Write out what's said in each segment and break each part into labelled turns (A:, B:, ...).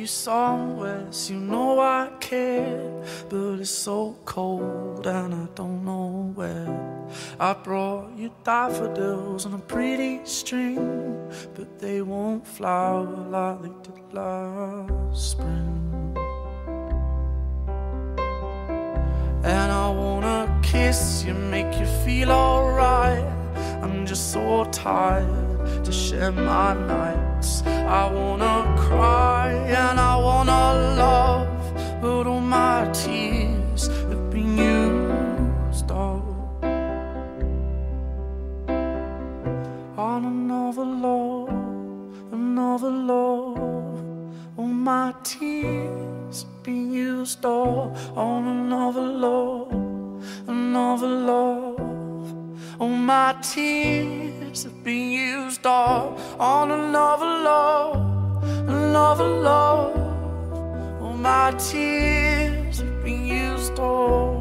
A: you somewhere, so you know I care. But it's so cold and I don't know where. I brought you daffodils on a pretty string, but they won't flower like they did last spring. And I wanna kiss you, make you feel alright. I'm just so tired to share my nights. I wanna cry and I wanna love, but all my tears have been used up on another love, another love. All my tears have been used up on another love, another love. All my tears have been used up on another love, another love. All my tears have been used up.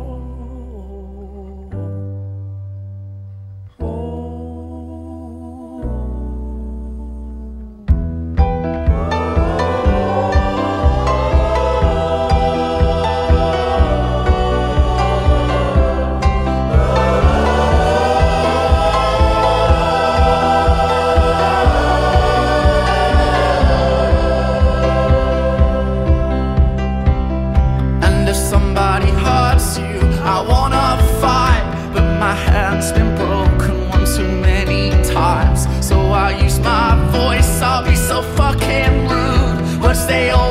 A: I wanna fight, but my hand's been broken one too many times. So I use my voice, I'll be so fucking rude. Words they all